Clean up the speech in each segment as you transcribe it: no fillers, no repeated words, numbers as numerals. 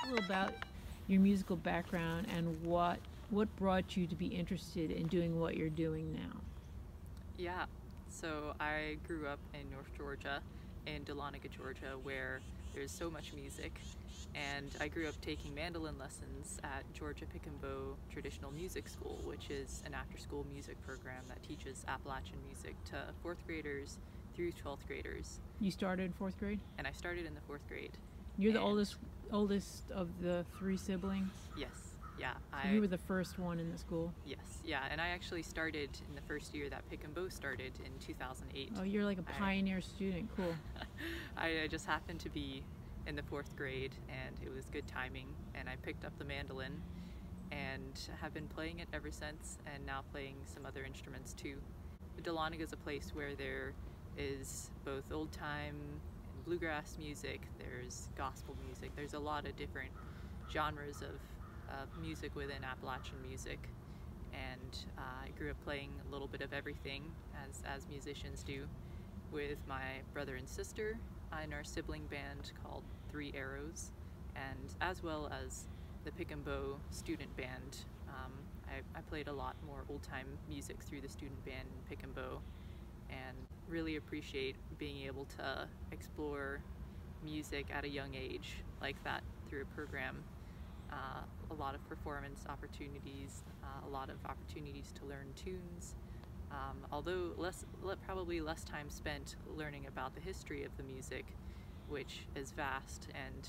a little about your musical background and what brought you to be interested in doing what you're doing now. Yeah, so I grew up in North Georgia, in Dahlonega, Georgia, where there's so much music, and I grew up taking mandolin lessons at Georgia Pick and Bow Traditional Music School, which is an after-school music program that teaches Appalachian music to 4th graders through 12th graders. You started in 4th grade? And I started in the 4th grade. You're the oldest of the 3 siblings? Yes, yeah. So you were the first one in the school? Yes, yeah, and I actually started in the first year that Pick and Bow started in 2008. Oh, you're like a pioneer student. Cool. I just happened to be in the 4th grade, and it was good timing, and I picked up the mandolin and have been playing it ever since, and now playing some other instruments too. Dahlonega is a place where there is both old time and bluegrass music, there's gospel music, there's a lot of different genres of music within Appalachian music, and I grew up playing a little bit of everything as musicians do with my brother and sister in our sibling band called 3 Arrows, and as well as the Pick and Bow student band. I played a lot more old-time music through the student band in Pick and Bow, and really appreciate being able to explore music at a young age like that through a program. A lot of performance opportunities, a lot of opportunities to learn tunes, although probably less time spent learning about the history of the music, which is vast, and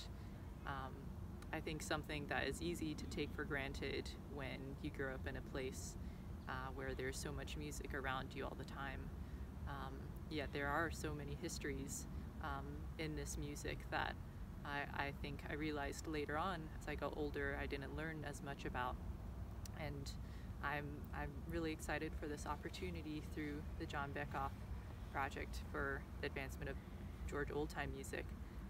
I think something that is easy to take for granted when you grow up in a place where there's so much music around you all the time. Yet there are so many histories in this music that I think I realized later on as I got older I didn't learn as much about, and I'm really excited for this opportunity through the Jon Bekoff Project for the Advancement of Georgia Oldtime music.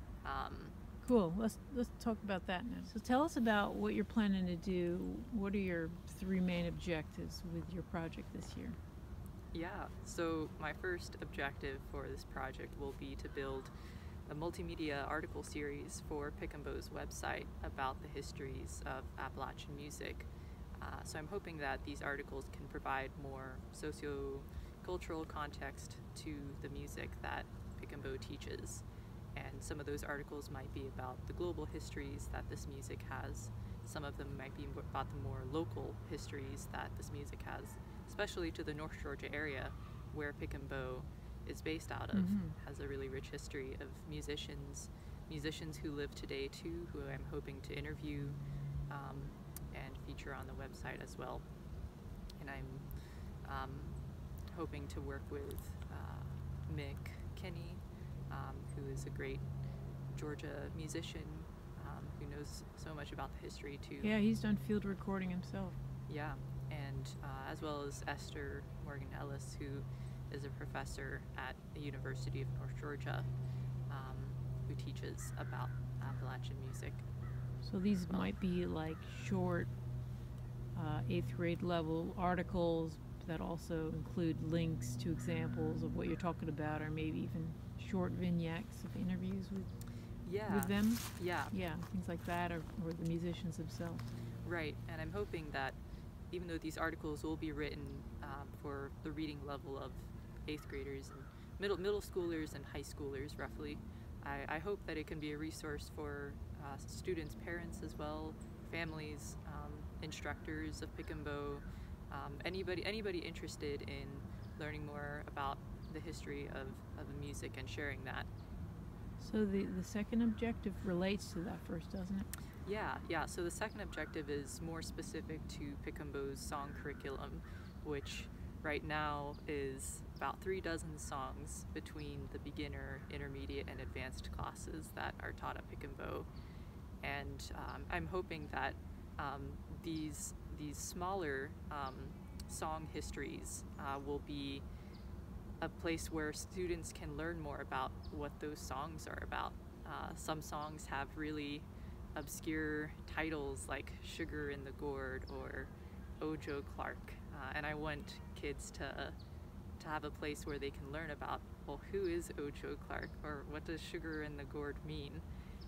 Cool. Let's talk about that now. So tell us about what you're planning to do. What are your 3 main objectives with your project this year? Yeah, so my first objective for this project will be to build a multimedia article series for Pick and Bow's website about the histories of Appalachian music. So I'm hoping that these articles can provide more socio-cultural context to the music that Pick and Bow teaches. And some of those articles might be about the global histories that this music has. Some of them might be about the more local histories that this music has, especially to the North Georgia area where Pick and Bow is based out of. Has a really rich history of musicians who live today too, who I'm hoping to interview and feature on the website as well. And I'm hoping to work with Mick Kenny, who is a great Georgia musician who knows so much about the history too. Yeah, he's done field recording himself. Yeah, and as well as Esther Morgan Ellis, who is a professor at the University of North Georgia, who teaches about Appalachian music. So these might be like short 8th grade level articles that also include links to examples of what you're talking about, or maybe even short vignettes of interviews with them? Yeah, things like that, or the musicians themselves. Right, and I'm hoping that even though these articles will be written for the reading level of 8th graders and middle schoolers and high schoolers roughly, I hope that it can be a resource for students' parents as well, families, instructors of Pick and Bow, anybody interested in learning more about the history of the music and sharing that. So the second objective relates to that first, doesn't it? Yeah, so the second objective is more specific to Pick and Bow's song curriculum, which right now is about 3 dozen songs between the beginner, intermediate, and advanced classes that are taught at Pick and Bow. And I'm hoping that these smaller song histories will be a place where students can learn more about what those songs are about. Some songs have really obscure titles like Sugar in the Gourd or Oh Joe Clark, and I want kids to have a place where they can learn about, well, who is Oh Joe Clark, or what does Sugar in the Gourd mean, and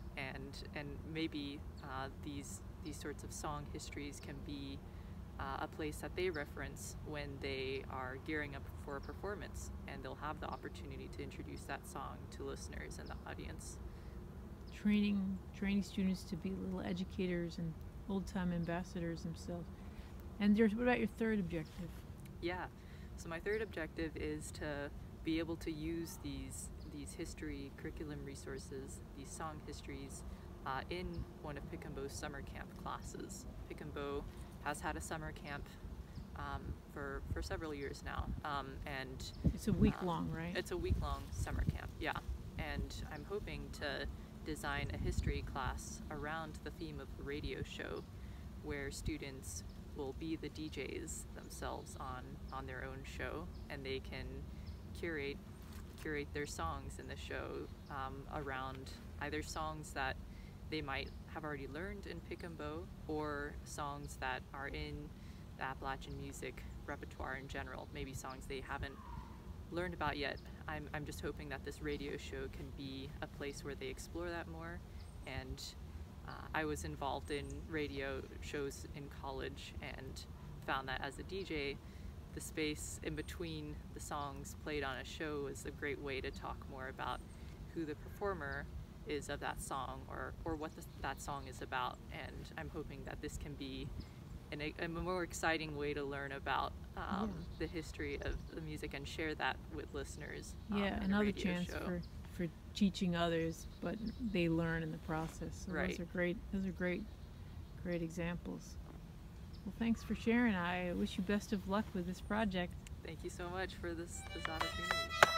and maybe these sorts of song histories can be a place that they reference when they are gearing up for a performance, and they'll have the opportunity to introduce that song to listeners and the audience. Training students to be little educators and old-time ambassadors themselves. And what about your third objective? Yeah, so my third objective is to be able to use these history curriculum resources, these song histories, in one of Pick and Bow's summer camp classes. Pick and Bow has had a summer camp for several years now, and it's a week long, right? It's a week-long summer camp, yeah. And I'm hoping to design a history class around the theme of the radio show, where students will be the DJs themselves on their own show, and they can curate their songs in the show around either songs that they might have already learned in Pick and Bow, or songs that are in the Appalachian music repertoire in general, maybe songs they haven't learned about yet. I'm just hoping that this radio show can be a place where they explore that more. And I was involved in radio shows in college and found that as a DJ, the space in between the songs played on a show is a great way to talk more about who the performer is of that song, or what that song is about. And I'm hoping that this can be a more exciting way to learn about the history of the music and share that with listeners. Yeah, another chance for teaching others, but they learn in the process. So right. Those are great examples. Well, thanks for sharing. I wish you best of luck with this project. Thank you so much for this opportunity.